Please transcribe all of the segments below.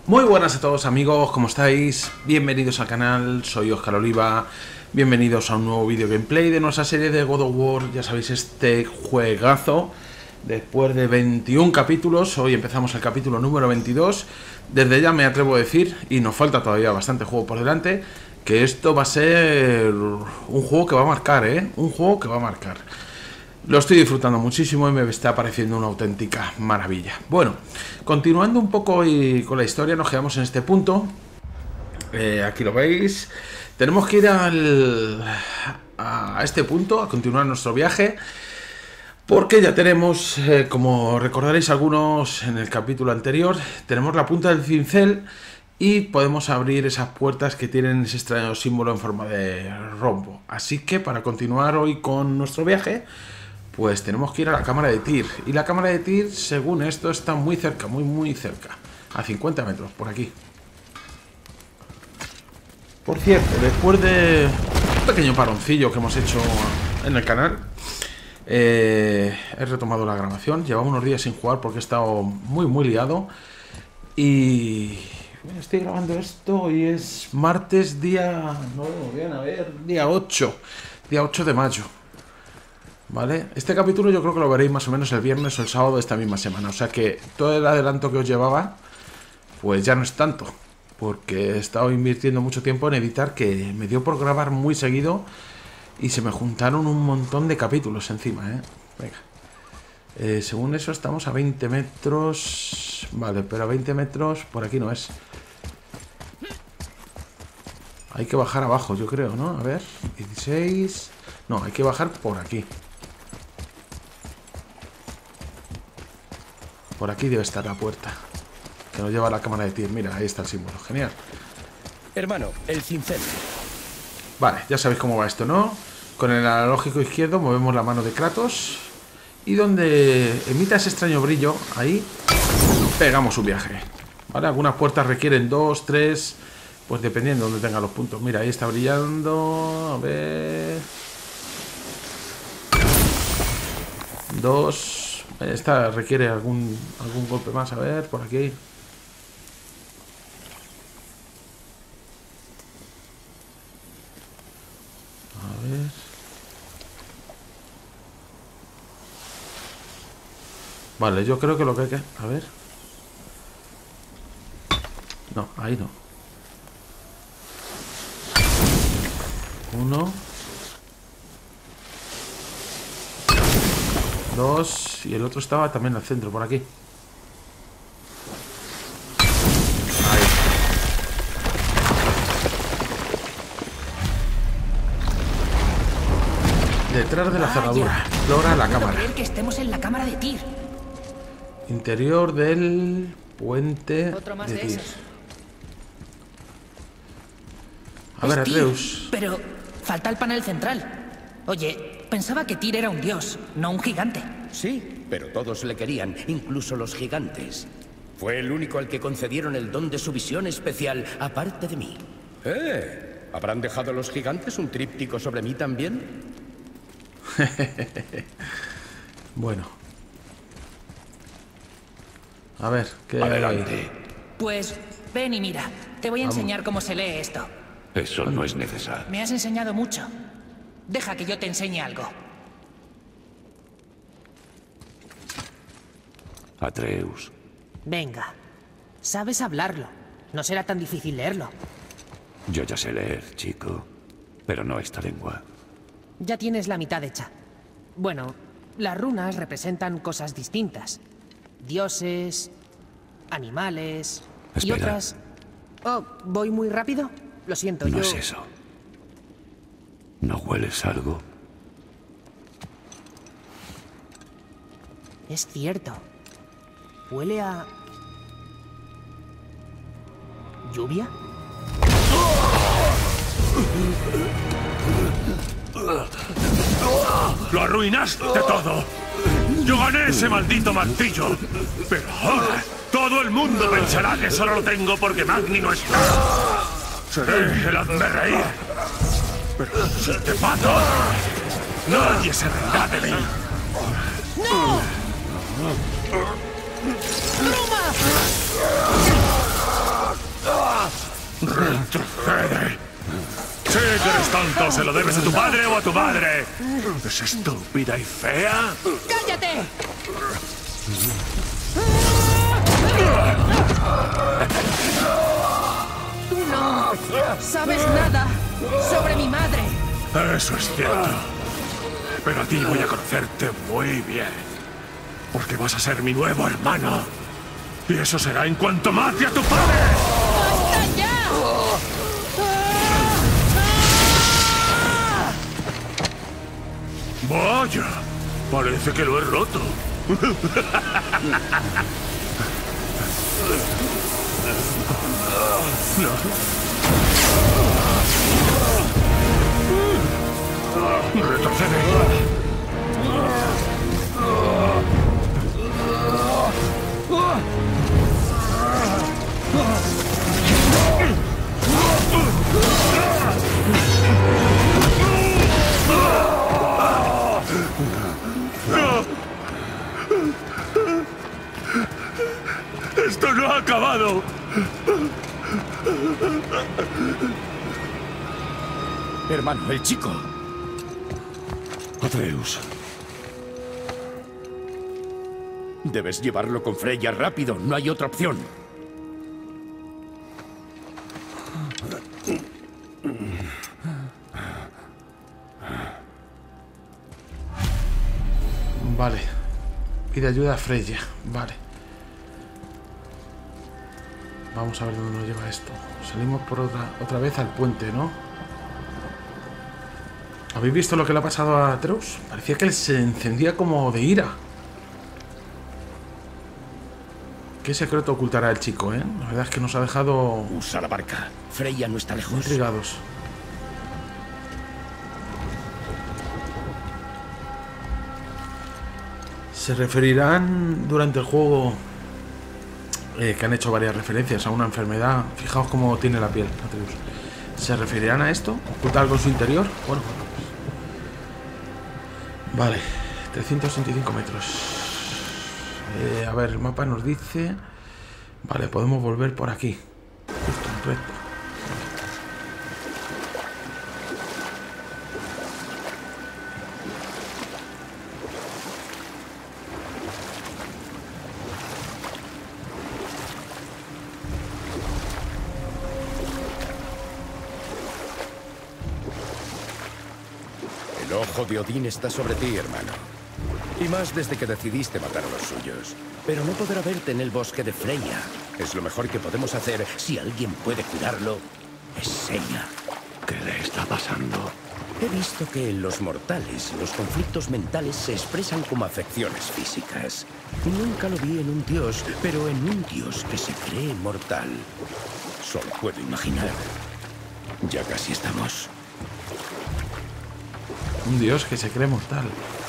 Muy buenas a todos amigos, ¿cómo estáis? Bienvenidos al canal, soy Óscar Oliva. Bienvenidos a un nuevo vídeo gameplay de nuestra serie de God of War. Ya sabéis, este juegazo. Después de 21 capítulos, hoy empezamos el capítulo número 22. Desde ya me atrevo a decir, y nos falta todavía bastante juego por delante, que esto va a ser un juego que va a marcar, un juego que va a marcar. Lo estoy disfrutando muchísimo y me está pareciendo una auténtica maravilla. Bueno, continuando un poco y con la historia, nos quedamos en este punto. Aquí lo veis. Tenemos que ir a este punto, a continuar nuestro viaje. Porque ya tenemos, como recordaréis algunos en el capítulo anterior, tenemos la punta del cincel y podemos abrir esas puertas que tienen ese extraño símbolo en forma de rombo. Así que para continuar hoy con nuestro viaje, pues tenemos que ir a la cámara de Tyr. Y la cámara de Tyr, según esto, está muy cerca, muy cerca. A 50 metros, por aquí. Por cierto, después de un pequeño paroncillo que hemos hecho en el canal, he retomado la grabación. Llevaba unos días sin jugar porque he estado muy liado. Y bueno, estoy grabando esto y es martes día... No, bien, a ver, día 8. Día 8 de mayo. ¿Vale? Este capítulo yo creo que lo veréis más o menos el viernes o el sábado de esta misma semana. O sea que todo el adelanto que os llevaba, pues ya no es tanto. Porque he estado invirtiendo mucho tiempo en editar, que me dio por grabar muy seguido. Y se me juntaron un montón de capítulos encima, Venga. Según eso estamos a 20 metros. Vale, pero a 20 metros por aquí no es. Hay que bajar abajo, yo creo, ¿no? A ver, 16... No, hay que bajar por aquí. Por aquí debe estar la puerta que nos lleva a la cámara de Tyr. Mira, ahí está el símbolo. Genial. Hermano, el cincel. Vale, ya sabéis cómo va esto, ¿no? Con el analógico izquierdo movemos la mano de Kratos. Y donde emita ese extraño brillo, ahí pegamos un viaje. ¿Vale? Algunas puertas requieren 2, 3... Pues dependiendo de donde tengan los puntos. Mira, ahí está brillando. A ver... 2... Esta requiere algún golpe más. A ver, por aquí. A ver. Vale, yo creo que lo que hay que... A ver. No, ahí no. 1, 2 y el otro estaba también al centro, por aquí. Ahí. Detrás de la cerradura. Explora la cámara. Creer que estemos en la cámara de Tyr. Interior del puente Otro más de de Tyr. esos. A ver, Es Tyr, Atreus. pero falta el panel central. Oye, pensaba que Tyr era un dios, no un gigante. Sí, pero todos le querían, incluso los gigantes. Fue el único al que concedieron el don de su visión especial, aparte de mí. ¿Habrán dejado los gigantes un tríptico sobre mí también? Bueno. A ver, ¿qué hay? Adelante. Pues ven y mira, te voy a enseñar cómo se lee esto. Eso no es necesario. Me has enseñado mucho. Deja que yo te enseñe algo. Atreus. Venga, sabes hablarlo. No será tan difícil leerlo. Yo ya sé leer, chico. Pero no esta lengua. Ya tienes la mitad hecha. Bueno, las runas representan cosas distintas. Dioses, animales y Espera. otras... Oh, ¿voy muy rápido? Lo siento, No yo... es eso. ¿No hueles algo? Es cierto. Huele a... ¿lluvia? ¡Lo arruinaste todo! ¡Yo gané ese maldito martillo! Pero ahora todo el mundo pensará que solo lo tengo porque Magni no está. Seré el hazmerreír. Pero si te mato, nadie se reirá de mí. ¡No! ¡Bruma! ¡Retrocede! ¡Sí que eres tonto! ¿Se lo debes a tu padre o a tu madre? ¿Es estúpida y fea? ¡Cállate! Tú no sabes nada sobre mi madre. Eso es cierto. Pero a ti voy a conocerte muy bien. Porque vas a ser mi nuevo hermano. Y eso será en cuanto mate a tu padre. ¡Basta ya! Vaya, parece que lo he roto. Retrocede. ¡Esto no ha acabado! Hermano, el chico. Atreus. Debes llevarlo con Freya rápido. No hay otra opción. Vale. Pide ayuda a Freya. Vale. Vamos a ver dónde nos lleva esto. Salimos por otra vez al puente, ¿no? ¿Habéis visto lo que le ha pasado a Atreus? Parecía que él se encendía como de ira. ¿Qué secreto ocultará el chico, eh? La verdad es que nos ha dejado Usa la barca. Freya no está lejos. intrigados. Se referirán durante el juego que han hecho varias referencias a una enfermedad. Fijaos cómo tiene la piel, Atreus. ¿Se referirán a esto? ¿Oculta algo en su interior? Bueno, vale, 365 metros. A ver, el mapa nos dice... Vale, podemos volver por aquí. Justo, en recto. El ojo de Odín está sobre ti, hermano. Y más desde que decidiste matar a los suyos. Pero no podrá verte en el bosque de Freya. Es lo mejor que podemos hacer. Si alguien puede curarlo, es ella. ¿Qué le está pasando? He visto que en los mortales los conflictos mentales se expresan como afecciones físicas. Nunca lo vi en un dios, pero en un dios que se cree mortal. Solo puedo imaginar. Ya casi estamos. Un dios que se cree mortal.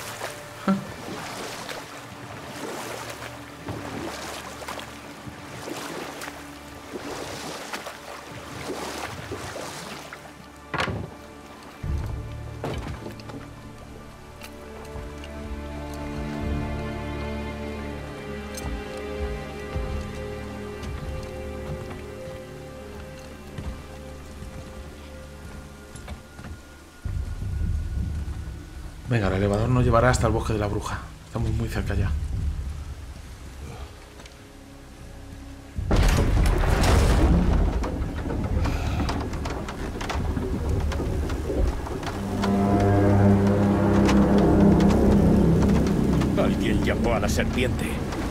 Venga, el elevador nos llevará hasta el bosque de la bruja. Estamos muy cerca ya. Alguien llamó a la serpiente.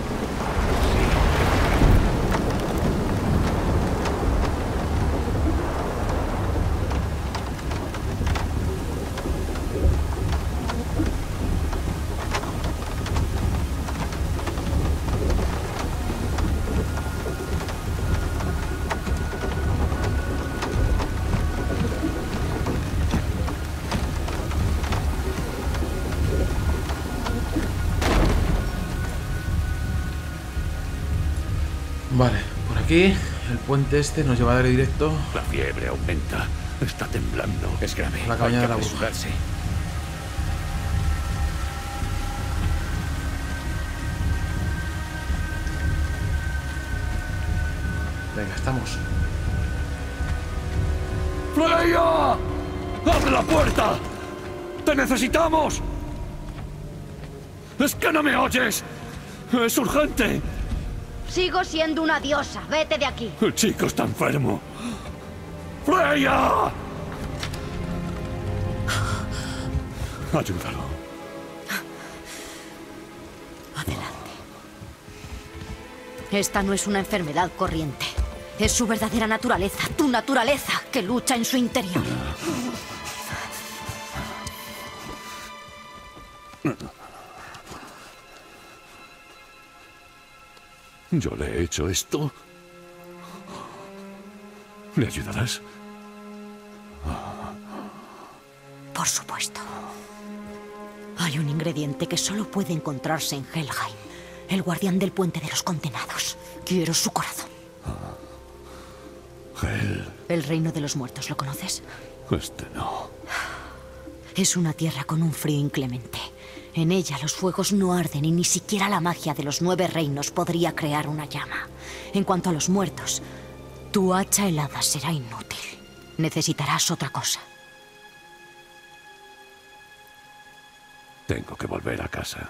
Vale, por aquí el puente este nos lleva a dar directo La fiebre aumenta. Está temblando. Es grave. La cabaña Hay de que la bruja. apresurarse. Venga, estamos. ¡Freya! ¡Abre la puerta! ¡Te necesitamos! ¡Es que no me oyes! ¡Es urgente! Sigo siendo una diosa. Vete de aquí. El chico está enfermo. ¡Freya! Ayúdalo. Adelante. Esta no es una enfermedad corriente. Es su verdadera naturaleza, tu naturaleza, que lucha en su interior. ¿Yo le he hecho esto? ¿Le ayudarás? Por supuesto. Hay un ingrediente que solo puede encontrarse en Helheim. El guardián del puente de los condenados. Quiero su corazón. Hel. El reino de los muertos, ¿lo conoces? Este no. Es una tierra con un frío inclemente. En ella los fuegos no arden y ni siquiera la magia de los 9 reinos podría crear una llama. En cuanto a los muertos, tu hacha helada será inútil. Necesitarás otra cosa. Tengo que volver a casa.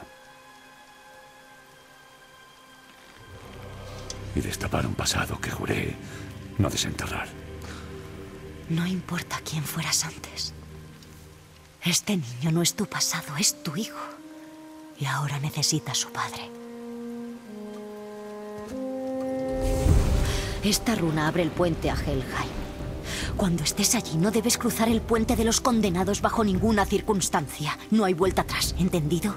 Y destapar un pasado que juré no desenterrar. No importa quién fueras antes. Este niño no es tu pasado, es tu hijo. Y ahora necesita a su padre. Esta runa abre el puente a Helheim. Cuando estés allí, no debes cruzar el puente de los condenados bajo ninguna circunstancia. No hay vuelta atrás, ¿entendido?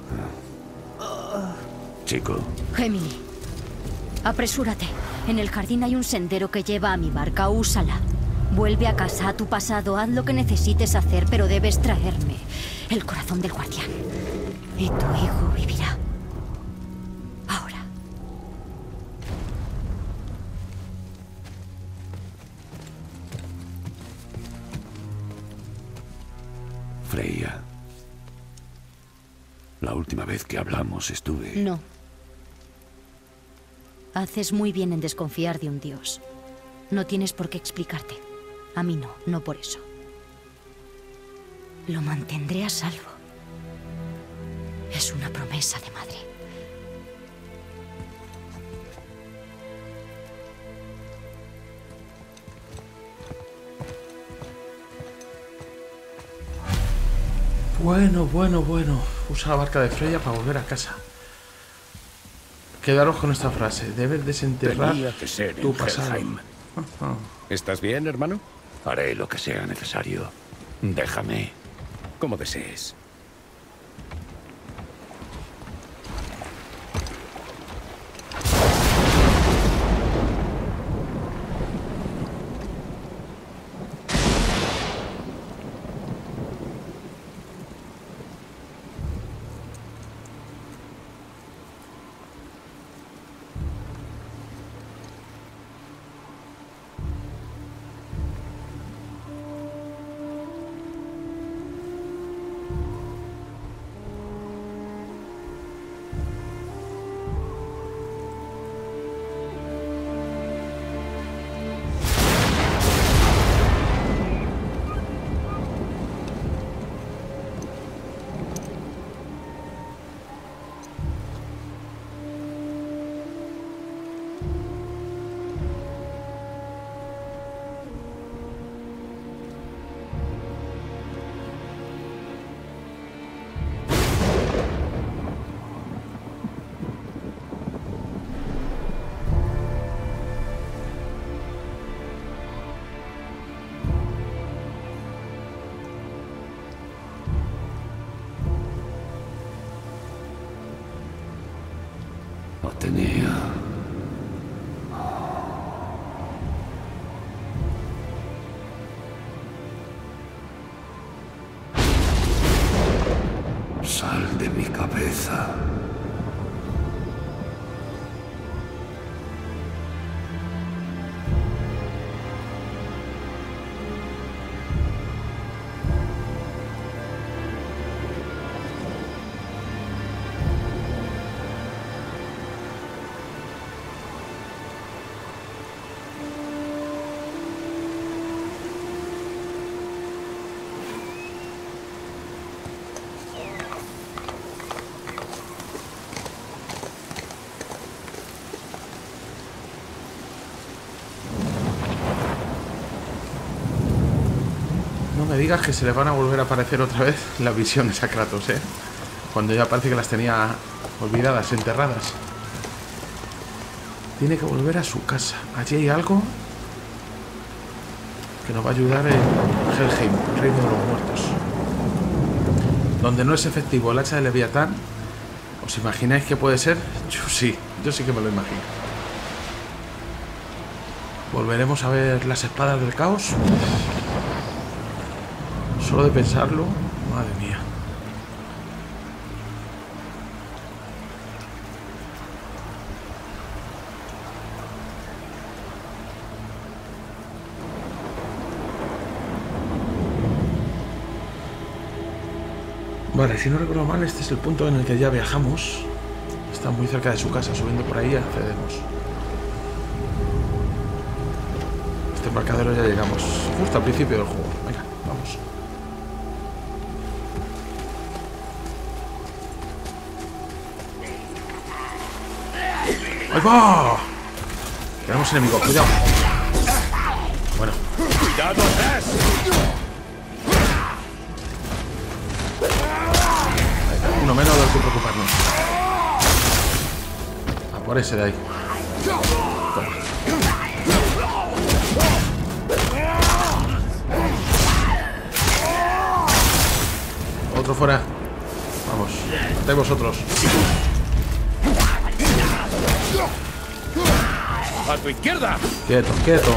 Chico. Gemini, apresúrate. En el jardín hay un sendero que lleva a mi barca. Úsala. Vuelve a casa, a tu pasado. Haz lo que necesites hacer, pero debes traerme el corazón del guardián. Y tu hijo vivirá. Ahora. Freya. La última vez que hablamos estuve... No. Haces muy bien en desconfiar de un dios. No tienes por qué explicarte. A mí no, no por eso. Lo mantendré a salvo. Es una promesa de madre. Bueno. Usa la barca de Freya para volver a casa. Quedaros con esta frase. Debes desenterrar Tenía que ser tu en pasado. Helheim. ¿Estás bien, hermano? Haré lo que sea necesario. Déjame. Como desees. Atenea. Sal de mi cabeza. me digas que se les van a volver a aparecer otra vez las visiones a Kratos, ¿eh? Cuando ya parece que las tenía olvidadas, enterradas. Tiene que volver a su casa. Allí hay algo que nos va a ayudar en Helheim, Reino de los Muertos. Donde no es efectivo el hacha de Leviatán. ¿Os imagináis que puede ser? Yo sí que me lo imagino. ¿Volveremos a ver las espadas del caos? Solo de pensarlo, madre mía. Vale, si no recuerdo mal, este es el punto en el que ya viajamos. Está muy cerca de su casa, subiendo por ahí accedemos. Este embarcadero ya llegamos, justo al principio del juego. Venga, vamos. ¡Ahí va! Tenemos enemigos, cuidado. Bueno. ¡Cuidado atrás! Uno menos del que preocuparnos. A por ese de ahí. Toma. Otro fuera. Vamos. Estáis vosotros. ¡A tu izquierda! Quieto, quieto.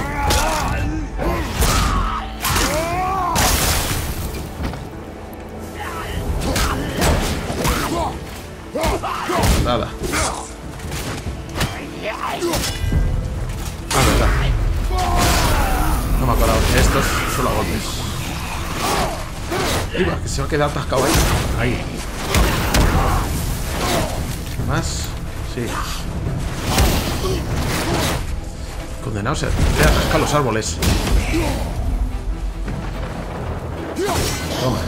Nada. Ah, verdad. No me acordaba que estos solo a golpes. Iba, que se va a quedar atascado ahí. Ahí. ¿Más? Sí. Condenado se le atasca los árboles. Toma.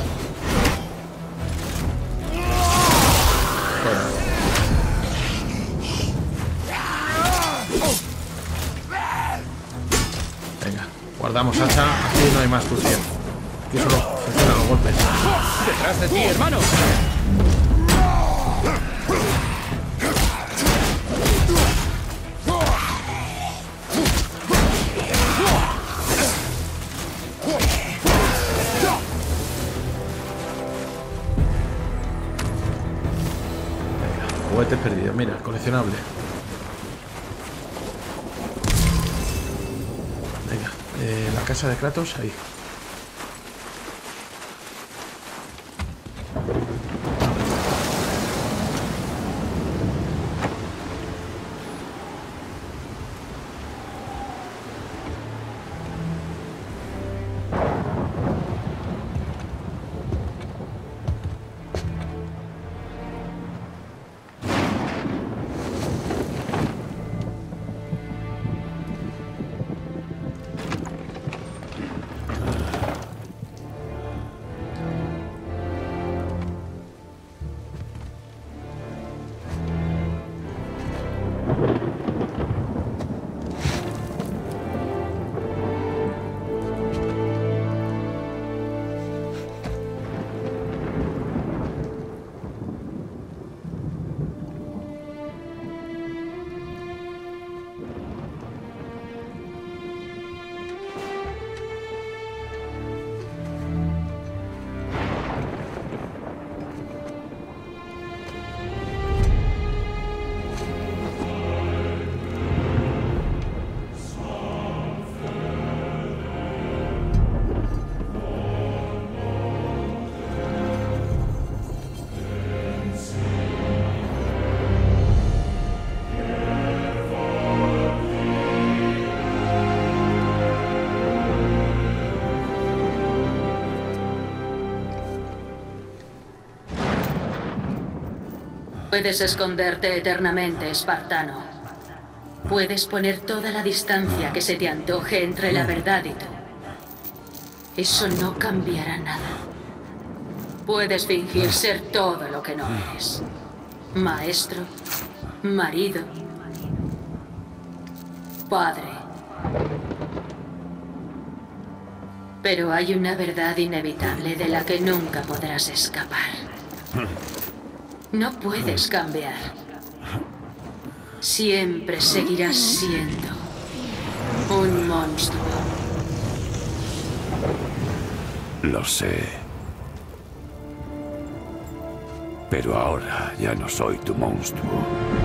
Venga, guardamos hacha. Aquí no hay más función. Aquí solo funcionan los golpes. ¡Detrás de ti, hermano! Juguetes perdidos, mira, coleccionable. Venga, la casa de Kratos, ahí. Puedes esconderte eternamente, espartano. Puedes poner toda la distancia que se te antoje entre la verdad y tú. Eso no cambiará nada. Puedes fingir ser todo lo que no eres. Maestro, marido, padre. Pero hay una verdad inevitable de la que nunca podrás escapar. No puedes cambiar. Siempre seguirás siendo un monstruo. Lo sé. Pero ahora ya no soy tu monstruo.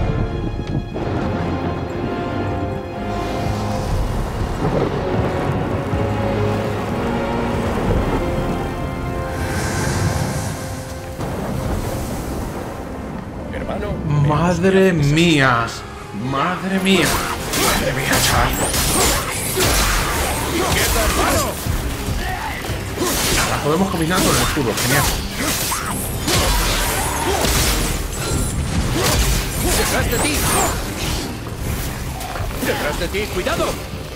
Hermano. Madre mía. Madre mía. Madre mía, chaval. La podemos combinar con el escudo, genial. ¡Detrás de ti! ¡Detrás de ti! ¡Cuidado!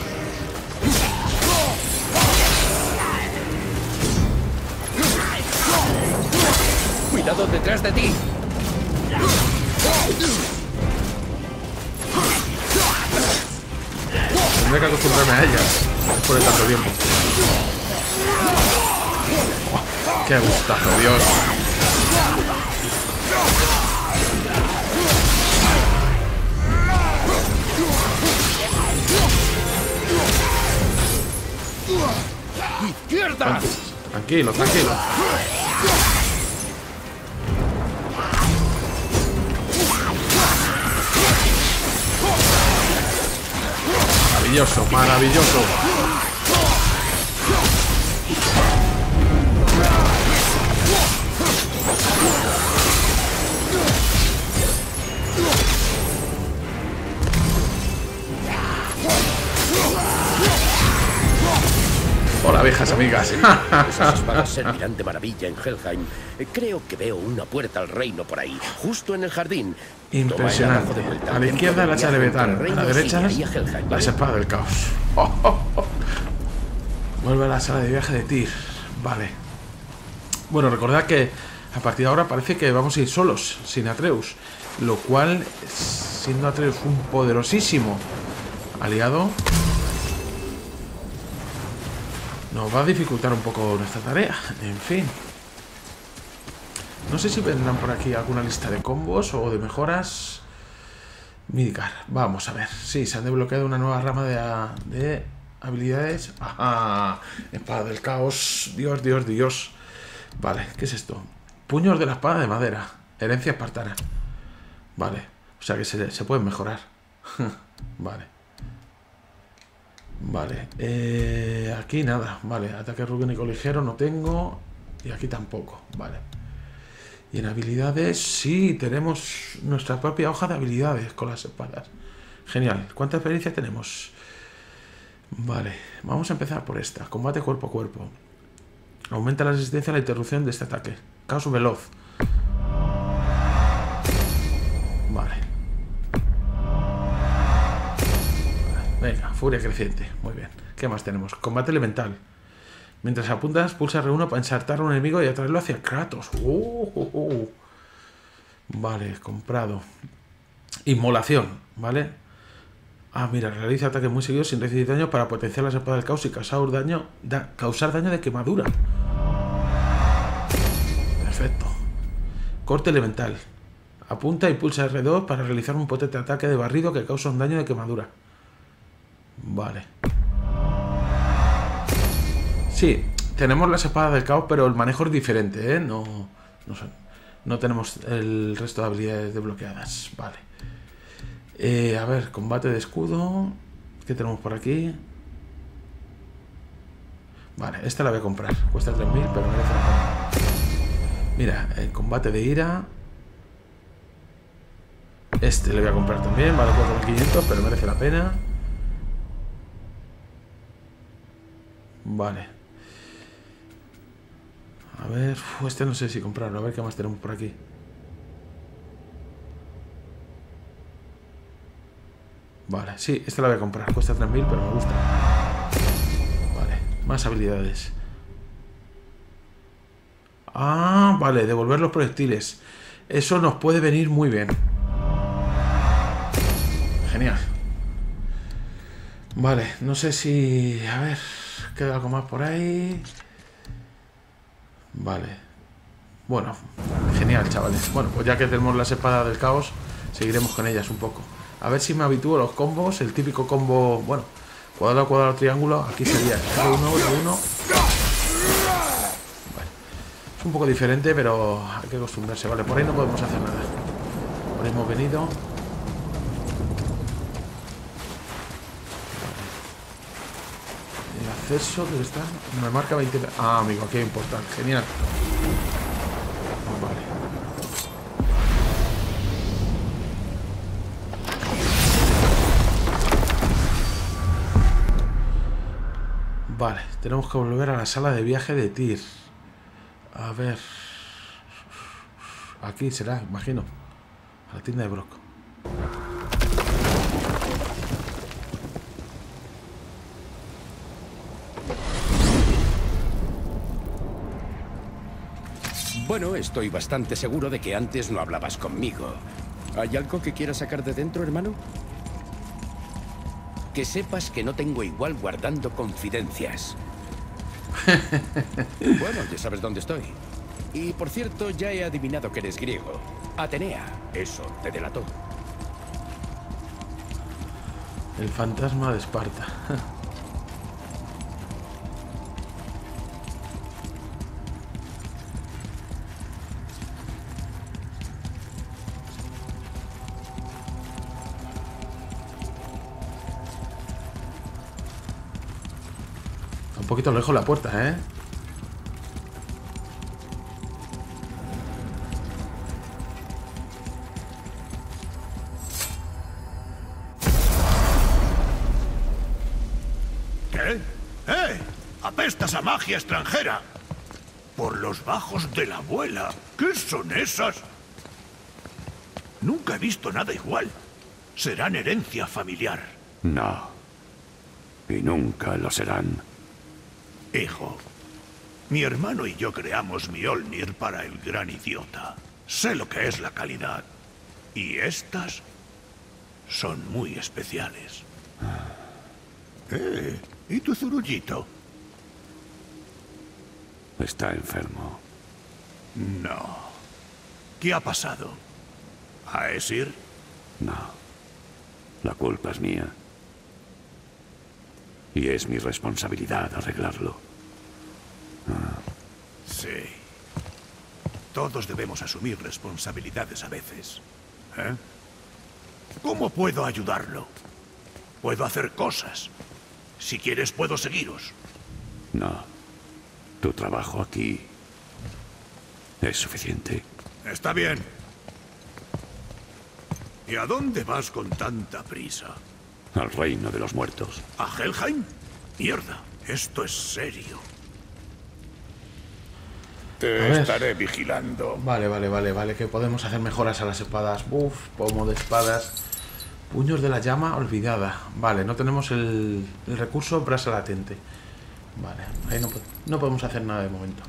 ¡Cuidado detrás de ti! Tendré que acostumbrarme a ellas después de tanto tiempo. Oh, ¡qué gustazo, Dios! ¡Izquierda! Tranquilo, tranquilo. Maravilloso, maravilloso. Hola, viejas amigas. Esas espadas servirán de maravilla en Helheim. Creo que veo una puerta al reino por ahí, justo en el jardín. Impresionante. A la izquierda la hacha de Betán, a la derecha las espadas del caos. Oh, oh, oh. Vuelve a la sala de viaje de Tyr. Vale. Bueno, recordad que a partir de ahora parece que vamos a ir solos, sin Atreus. Lo cual, siendo Atreus un poderosísimo aliado, nos va a dificultar un poco nuestra tarea. En fin. No sé si vendrán por aquí alguna lista de combos o de mejoras. Midgar, vamos a ver. Sí, se han desbloqueado una nueva rama de habilidades. Ajá, espada del caos. Dios, Dios, Dios. Vale, ¿qué es esto? Puños de la espada de madera. Herencia espartana. Vale, o sea que se pueden mejorar. Vale. Vale, aquí nada. Vale, ataque rúnico ligero no tengo. Y aquí tampoco, vale. Y en habilidades, sí, tenemos nuestra propia hoja de habilidades con las espadas. Genial. ¿Cuánta experiencia tenemos? Vale, vamos a empezar por esta. Combate cuerpo a cuerpo. Aumenta la resistencia a la interrupción de este ataque. Caos veloz. Vale. Venga, furia creciente. Muy bien. ¿Qué más tenemos? Combate elemental. Mientras apuntas, pulsa R1 para ensartar a un enemigo y atraerlo hacia Kratos. Vale, comprado. Inmolación, ¿vale? Ah, mira, realiza ataques muy seguidos sin recibir daño para potenciar la espada del caos y causar daño de quemadura. Perfecto. Corte elemental. Apunta y pulsa R2 para realizar un potente ataque de barrido que causa un daño de quemadura. Vale. Sí, tenemos las espadas del caos, pero el manejo es diferente, ¿eh? No tenemos el resto de habilidades desbloqueadas. Vale. A ver, combate de escudo. ¿Qué tenemos por aquí? Vale, esta la voy a comprar. Cuesta 3000, pero merece la pena. Mira, el combate de ira. Este le voy a comprar también. Vale, 4500, pero merece la pena. Vale. A ver, este no sé si comprarlo. A ver qué más tenemos por aquí. Vale, sí, esta la voy a comprar. Cuesta 3000, pero me gusta. Vale, más habilidades. Ah, vale, devolver los proyectiles. Eso nos puede venir muy bien. Genial. Vale, no sé si... A ver... queda algo más por ahí. Vale. Bueno, genial, chavales. Bueno, pues ya que tenemos las espadas del caos, seguiremos con ellas un poco. A ver si me habitúo a los combos. El típico combo, bueno, cuadrado, cuadrado, triángulo. Aquí sería R1, R1. Vale. Es un poco diferente, pero hay que acostumbrarse. Vale, por ahí no podemos hacer nada. Por ahí hemos venido. El acceso, ¿dónde está? Me marca 20... Ah, amigo, aquí hay un portal. Genial. Vale. Vale, tenemos que volver a la sala de viaje de Tyr. A ver... Aquí será, imagino. A la tienda de Brok. Bueno, estoy bastante seguro de que antes no hablabas conmigo. ¿Hay algo que quieras sacar de dentro, hermano? Que sepas que no tengo igual guardando confidencias. Bueno, ya sabes dónde estoy. Y por cierto, ya he adivinado que eres griego. Atenea, eso te delató. El fantasma de Esparta. Un poquito lejos la puerta, ¿eh? ¿Qué? ¡Apestas a magia extranjera! Por los bajos de la abuela. ¿Qué son esas? Nunca he visto nada igual. Serán herencia familiar. No. Y nunca lo serán. Hijo, mi hermano y yo creamos Mjolnir para el gran idiota. Sé lo que es la calidad. Y estas son muy especiales. ¿Y tu zurullito? Está enfermo. No. ¿Qué ha pasado? ¿Aesir? No. La culpa es mía. Y es mi responsabilidad arreglarlo. Sí. Todos debemos asumir responsabilidades a veces. ¿Eh? ¿Cómo puedo ayudarlo? Puedo hacer cosas. Si quieres, puedo seguiros. No. Tu trabajo aquí es suficiente. Está bien. ¿Y a dónde vas con tanta prisa? Al reino de los muertos. ¿A Helheim? Mierda, esto es serio. Te estaré vigilando. Vale, que podemos hacer mejoras a las espadas. Buff, pomo de espadas. Puños de la llama olvidada. Vale, no tenemos el recurso brasa latente. Vale, ahí no podemos hacer nada de momento.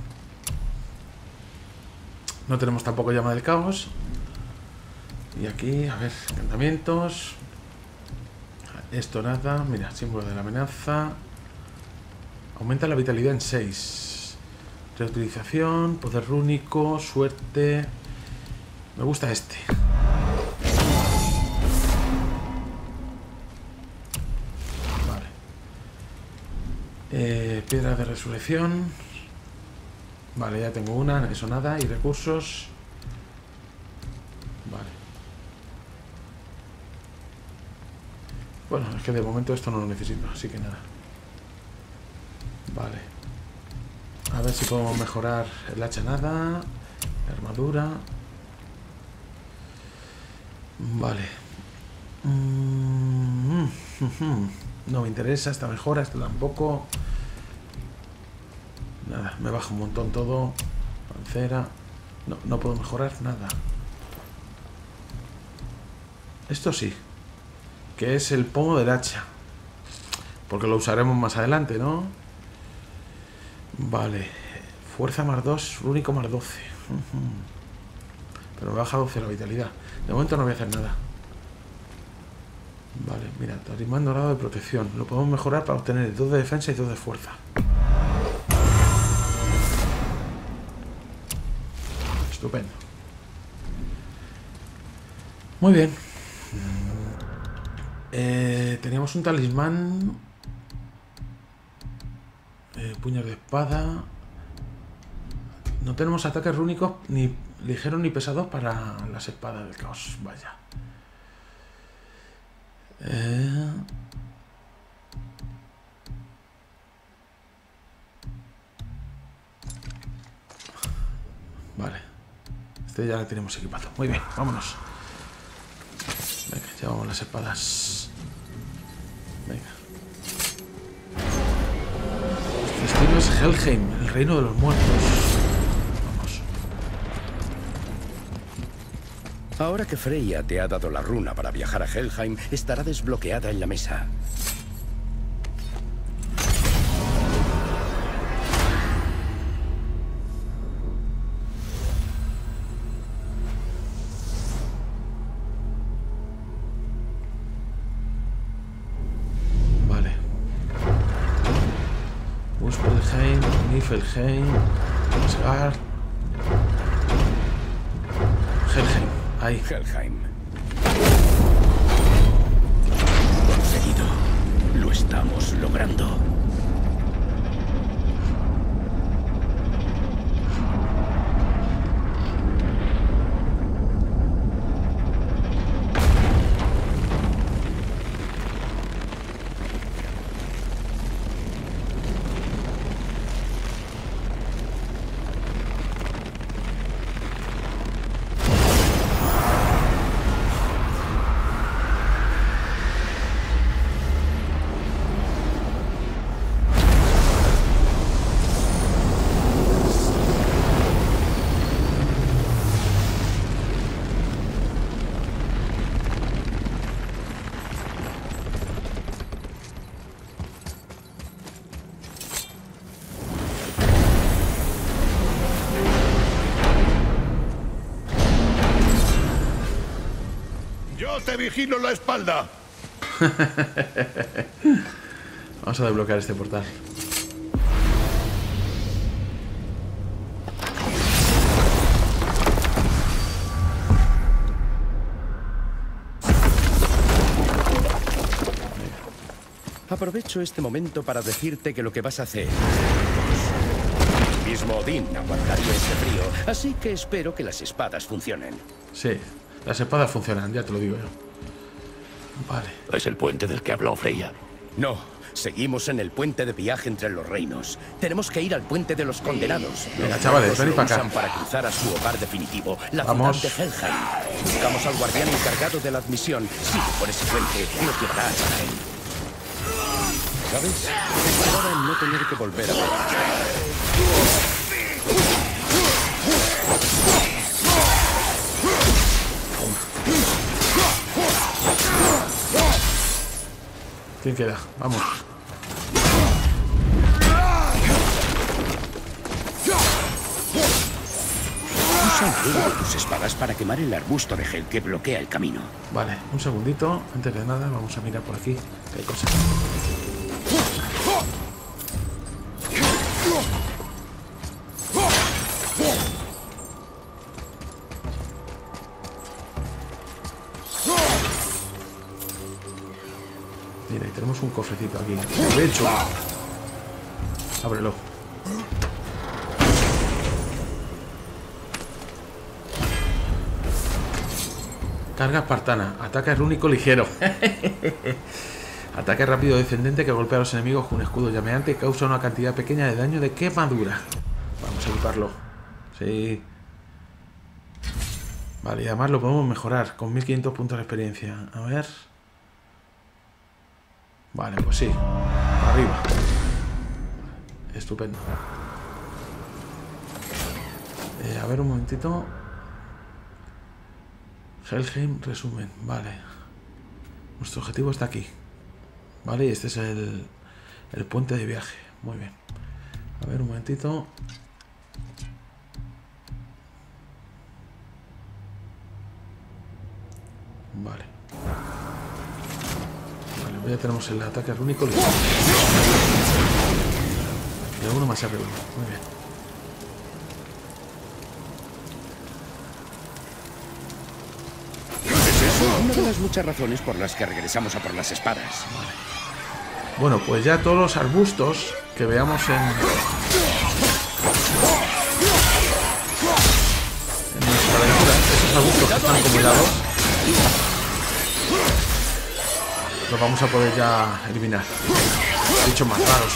No tenemos tampoco llama del caos. Y aquí, a ver, encantamientos. Esto nada, mira, símbolo de la amenaza. Aumenta la vitalidad en 6. Reutilización, poder rúnico, suerte. Me gusta este. Vale. Piedra de resurrección. Vale, ya tengo una, eso nada. Y recursos. Vale. Bueno, es que de momento esto no lo necesito, así que nada. Vale. A ver si podemos mejorar el hacha nada. Armadura. Vale. No me interesa esta mejora, esta tampoco. Nada, me baja un montón todo. Pancera. No puedo mejorar nada. Esto sí. Que es el pomo del hacha. Porque lo usaremos más adelante, ¿no? Vale. Fuerza más 2, único más 12. Pero me baja 12 la vitalidad. De momento no voy a hacer nada. Vale, mira, talismán dorado de protección. Lo podemos mejorar para obtener 2 de defensa y 2 de fuerza. Estupendo. Muy bien. Teníamos un talismán. Puños de espada. No tenemos ataques rúnicos ni ligeros ni pesados para las espadas del caos. Vaya. Vale. Este ya lo tenemos equipado. Muy bien, vámonos. Venga, llevamos las espadas. Venga. Este destino es Helheim, el reino de los muertos. Vamos. Ahora que Freya te ha dado la runa para viajar a Helheim, estará desbloqueada en la mesa. Vale. Muspelheim, Niflheim, Asgard. Helheim. Ahí. Helheim. Conseguido. Lo estamos logrando. Te vigilo la espalda. Vamos a desbloquear este portal. Aprovecho este momento para decirte que lo que vas a hacer... Mismo Odín aguantaría este frío, así que espero que las espadas funcionen. Sí, las espadas funcionan, ya te lo digo yo. Vale. ¿Es el puente del que habló Freya? No, seguimos en el puente de viaje entre los reinos. Tenemos que ir al puente de los condenados. Venga, Los chavales, magos venid lo para acá. usan para cruzar a su hogar definitivo, la Vamos. ciudad de Helheim. Buscamos al guardián encargado de la admisión. Sigue por ese puente y nos llevará a él. ¿Sabes? Esperaba en no tener que volver a ver. ¿Quién queda? Vamos. Usa una de tus espadas para quemar el arbusto de Hel que bloquea el camino. Vale, un segundito. Antes de nada, vamos a mirar por aquí. ¿Qué hay cosas? Mira, y tenemos un cofrecito aquí. De hecho, ábrelo. Carga espartana. Ataque rúnico ligero. Ataque rápido descendente que golpea a los enemigos con un escudo llameante y causa una cantidad pequeña de daño de quemadura. Vamos a equiparlo. Sí. Vale, y además lo podemos mejorar con 1500 puntos de experiencia. A ver. Vale, pues sí. Para arriba. Estupendo. A ver un momentito. Helheim, resumen. Vale. Nuestro objetivo está aquí. Vale, y este es el puente de viaje. Muy bien. A ver un momentito. Vale. Ya tenemos el ataque rúnico. Y uno más arriba. Muy bien. Una de las muchas razones por las que regresamos a por las espadas. Bueno, pues ya todos los arbustos que veamos en nuestra aventura, esos arbustos que están como helados, los vamos a poder ya eliminar. Bichos más raros.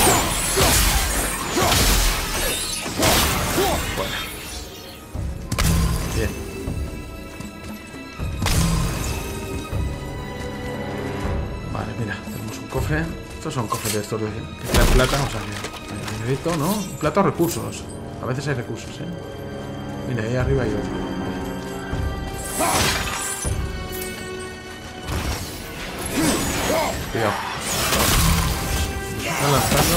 Bueno. Bien. Vale, mira, tenemos un cofre. Estos son cofres de estos que traen plata, o sea, dinerito, ¿no? Plata o recursos. A veces hay recursos, ¿eh? Mira, ahí arriba hay otro. Cuidado. Me están lanzando.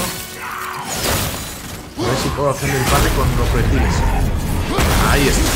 A ver si puedo hacerle el parry con los proyectiles. Ahí está.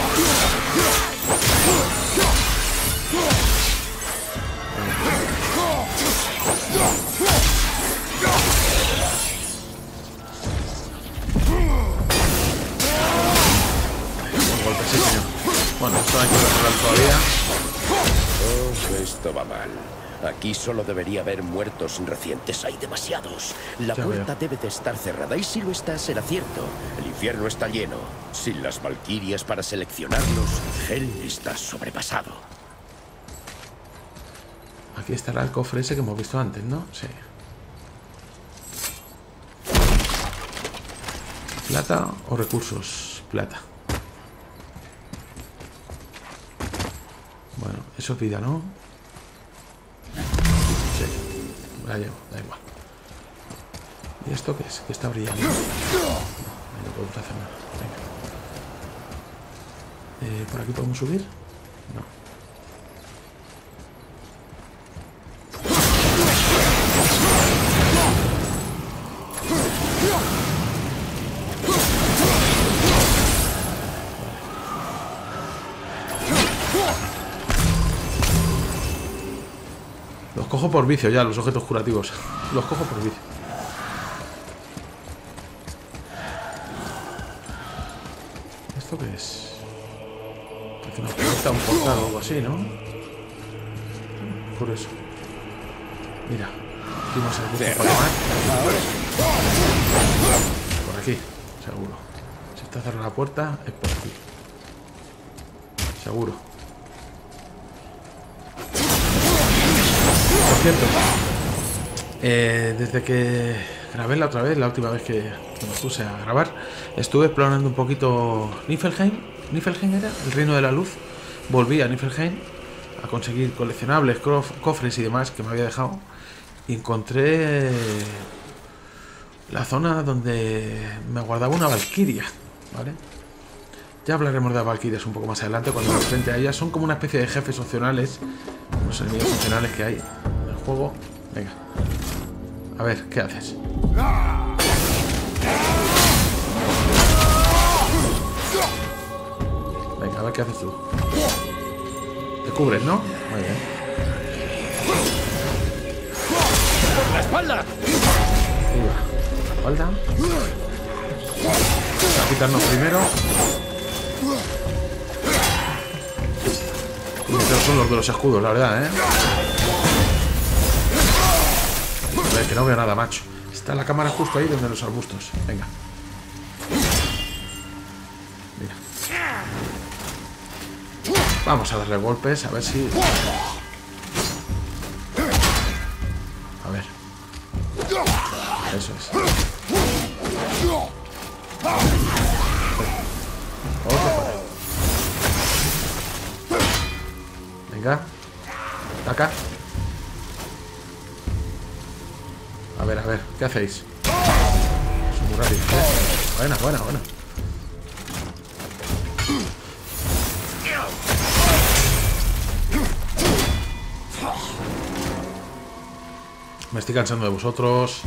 Sí, señor. Bueno, esto hay que mejorar todavía. Oh, esto va mal. Aquí solo debería haber muertos recientes. Hay demasiados. La puerta debe de estar cerrada y si lo está, será cierto. El infierno está lleno. Sin las valquirias para seleccionarlos, él está sobrepasado. Aquí estará el cofre ese que hemos visto antes, ¿no? Sí. ¿Plata o recursos? Plata. Bueno, eso es vida, ¿no? Sí. La llevo, da igual. ¿Y esto qué es? ¿Qué está brillando? No, no podemos hacer nada. Venga. ¿Por aquí podemos subir? No. Los cojo por vicio ya, los objetos curativos. Los cojo por vicio. ¿Esto qué es? Parece una puerta, un portal o algo así, ¿no? Por eso. Mira. Aquí no se le para más. Por aquí, seguro. Si está cerrada la puerta, es por aquí. Seguro. Por cierto, desde que grabé la otra vez, la última vez que me puse a grabar, estuve explorando un poquito Niflheim. ¿Niflheim era? El Reino de la Luz. Volví a Niflheim a conseguir coleccionables, cofres y demás que me había dejado. Y encontré la zona donde me guardaba una valquiria, ¿vale? Ya hablaremos de las valquirias un poco más adelante cuando me enfrente a ellas. Son como una especie de jefes opcionales, los enemigos opcionales que hay en el juego. Venga. A ver, ¿qué haces? Venga, a ver qué haces tú. Te cubres, ¿no? Muy bien. ¡Por la espalda! La espalda. Vamos a quitarnos primero. Estos son los de los escudos, la verdad, ¿eh? A ver, que no veo nada, macho. Está la cámara justo ahí donde los arbustos. Venga. Mira. Vamos a darle golpes, a ver si... A ver. Eso es. Otro fuera. Venga. Ataca. A ver, ¿qué hacéis? Es muy rápido, ¿eh? Buena. Me estoy cansando de vosotros.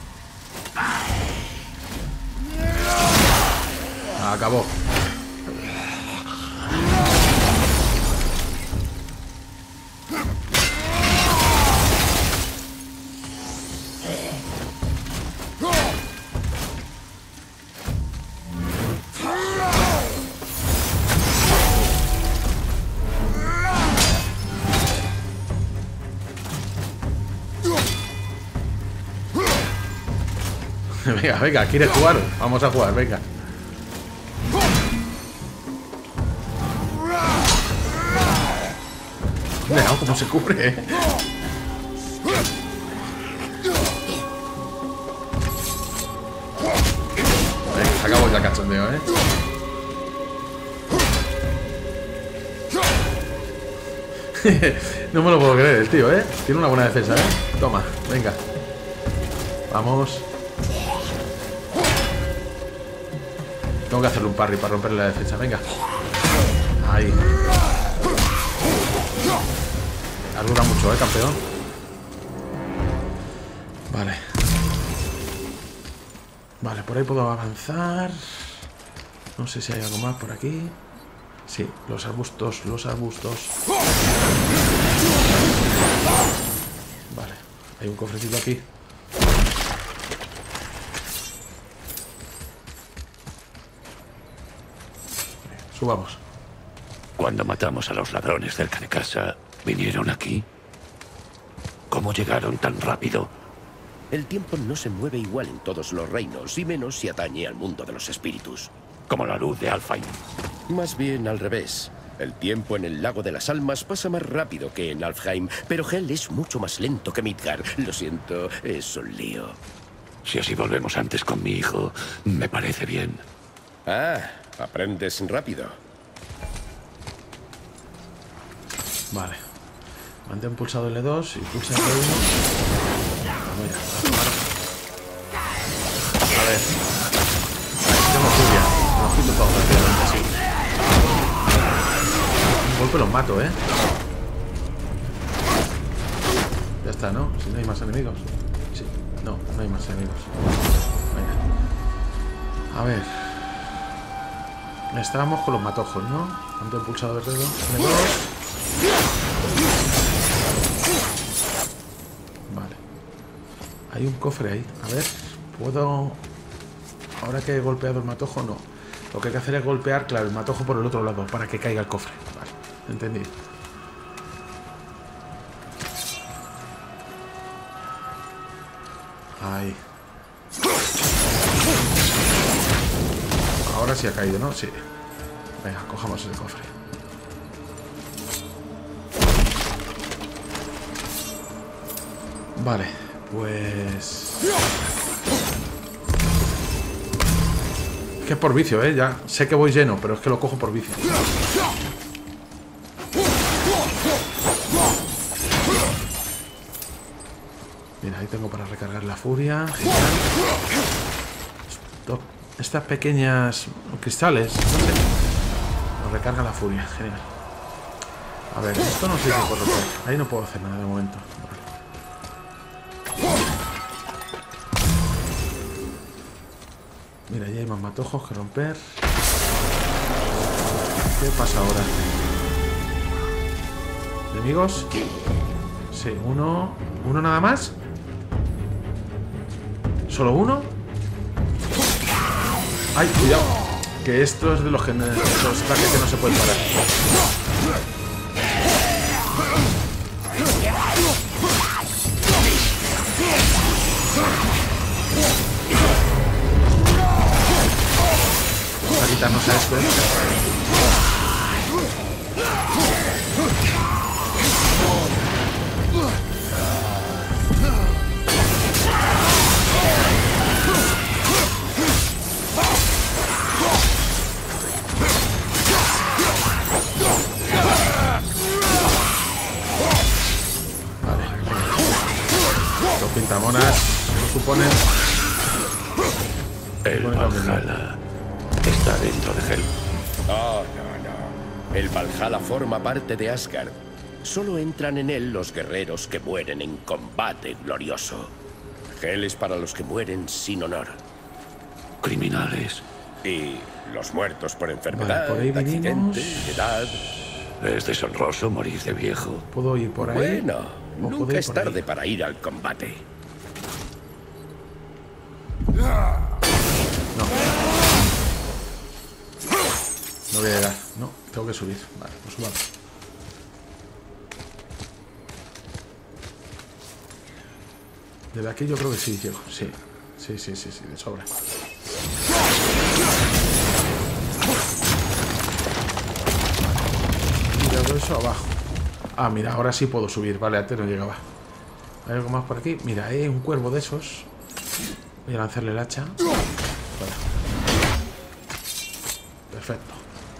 Acabó. Venga, venga, ¿quieres jugar? Vamos a jugar, venga. Mira, cómo se cubre, Venga, acabo ya cachondeo, No me lo puedo creer, el tío, Tiene una buena defensa, Toma, venga. Vamos. Tengo que hacerle un parry para romperle la defensa, venga. Ahí. Dura mucho, campeón. Vale. Vale, por ahí puedo avanzar. No sé si hay algo más por aquí. Sí, los arbustos, Vale, hay un cofrecito aquí. Subamos. Cuando matamos a los ladrones cerca de casa, ¿vinieron aquí? ¿Cómo llegaron tan rápido? El tiempo no se mueve igual en todos los reinos, y menos si atañe al mundo de los espíritus. Como la luz de Alfheim. Más bien al revés. El tiempo en el Lago de las Almas pasa más rápido que en Alfheim, pero Hel es mucho más lento que Midgard. Lo siento, es un lío. Si así volvemos antes con mi hijo, me parece bien. Ah, aprendes rápido. Vale. Mantén pulsado L2 y pulsa L1. A ver. Tengo furia. Me quito todo rápidamente, sí. Un golpe los mato, Ya está, ¿no? Si no hay más enemigos. Sí. No, no hay más enemigos. Venga. A ver. Estábamos con los matojos, ¿no? Mantén pulsado L2. Vale. Hay un cofre ahí. A ver, ¿puedo...? Ahora que he golpeado el matojo, no. Lo que hay que hacer es golpear, claro, el matojo por el otro lado, para que caiga el cofre. Vale, entendido. Ahí. Ahora sí ha caído, ¿no? Sí. Venga, cojamos el cofre. Vale, pues... Que es por vicio, ya. Sé que voy lleno, pero es que lo cojo por vicio. Mira, ahí tengo para recargar la furia. Genial. Estas pequeñas cristales, no sé. Nos recarga la furia, genial. A ver, esto no sé si puedo romper. Ahí no puedo hacer nada de momento. Mira, ya hay más matojos que romper. ¿Qué pasa ahora? ¿Enemigos? Sí, uno. ¿Uno nada más? ¿Solo uno? ¡Ay, cuidado! Que esto es de los ataques que no se pueden parar. Vamos a quitarnos a esto. Pintamonas, ¿no suponen? El Valhalla está dentro de Hel. Oh, no. El Valhalla forma parte de Asgard. Solo entran en él los guerreros que mueren en combate glorioso. Hel es para los que mueren sin honor. Criminales. Y los muertos por enfermedad, vale, por ahí accidente, edad. Es deshonroso morir de viejo. ¿Puedo ir por ahí? Bueno, nunca es tarde para ir al combate. No. No voy a llegar. No, tengo que subir. Vale, pues subamos. Desde aquí yo creo que sí llego. Sí, sí. Sí, de sobra. Mira todo eso abajo. Ah, mira, ahora sí puedo subir. Vale, antes no llegaba. ¿Hay algo más por aquí? Mira, hay un cuervo de esos. Voy a lanzarle el hacha. Vale. Perfecto.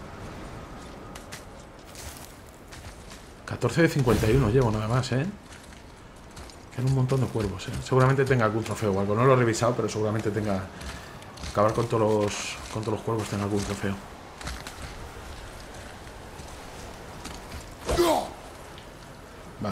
14 de 51 llevo nada más, ¿eh? Quedan un montón de cuervos, ¿eh? Seguramente tenga algún trofeo o algo. No lo he revisado, pero seguramente tenga... Acabar con todos los cuervos tenga algún trofeo. Vale.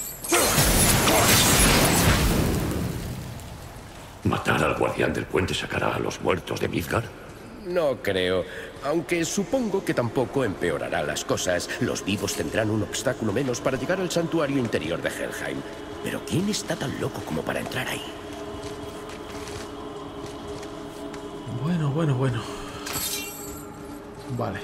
¿Matar al guardián del puente sacará a los muertos de Midgard? No creo, aunque supongo que tampoco empeorará las cosas. Los vivos tendrán un obstáculo menos para llegar al santuario interior de Helheim. Pero ¿quién está tan loco como para entrar ahí? Bueno. Vale.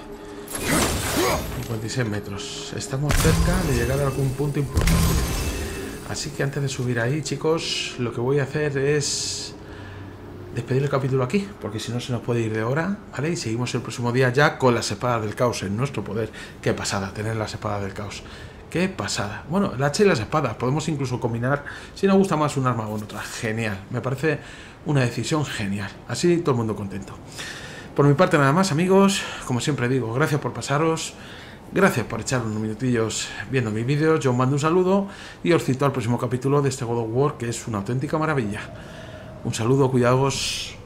56 metros. Estamos cerca de llegar a algún punto importante. Así que antes de subir ahí, chicos, lo que voy a hacer es despedir el capítulo aquí, porque si no se nos puede ir de hora, ¿vale? Y seguimos el próximo día ya con las espadas del caos en nuestro poder. Qué pasada tener las espadas del caos. Qué pasada. Bueno, el hacha y las espadas. Podemos incluso combinar, si nos gusta más un arma con otra. Genial. Me parece una decisión genial. Así todo el mundo contento. Por mi parte nada más, amigos. Como siempre digo, gracias por pasaros. Gracias por echar unos minutillos viendo mis vídeos. Yo os mando un saludo y os cito al próximo capítulo de este God of War, que es una auténtica maravilla. Un saludo, cuidaos.